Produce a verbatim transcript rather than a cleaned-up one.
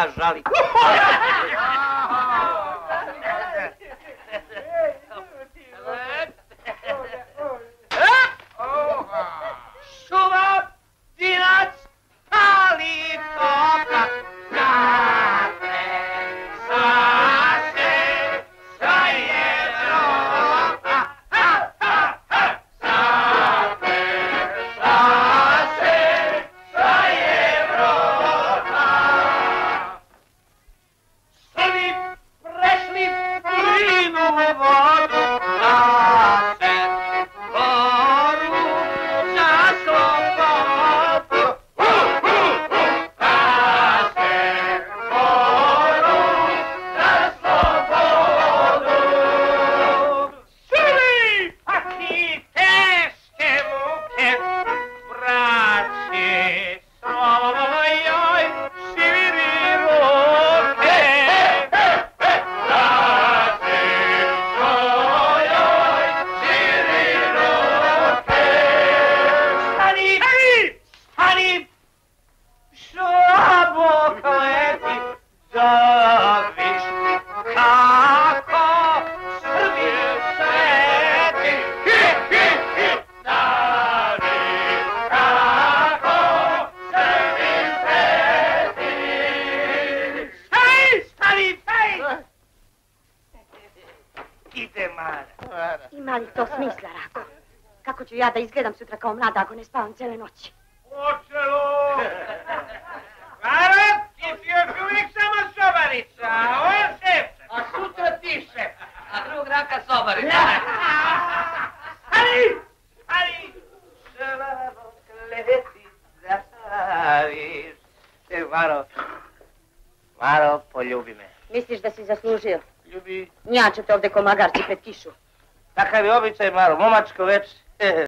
ja žalim. Šuva, dinac, pali topa, znate, sase, sa Evropa. Ha, ha, ha, znate, sase, sa Evropa. Srbi prešli plinu vodu, da se boru za slobodu. Da se boru za slobodu. Srbi, pati teške muke, braći svojoj širi ruke. Braći svojoj širi ruke. Stani, stani, stani, šabo kleti, da viš kako Srbi sveti. Hi, hi, hi, da viš kako Srbi sveti. Stani, stani, stani. Ide Mara. Ima li to smisla, Rako? Kako ću ja da izgledam sutra kao mlada ako ne spavam cijele noći? Počelo! Mara, ti si još uvijek samo sobarica, a on šef. A sutra ti šef. A drug Raka sobarica. Ali, ali, slavo kleti zaviš. E, Maro, Maro, poljubi me. Misliš da si zaslužio? Ljubi. Ja ću te ovdje ko magarci pred kišu. Takav je običaj, Maro, momačko već.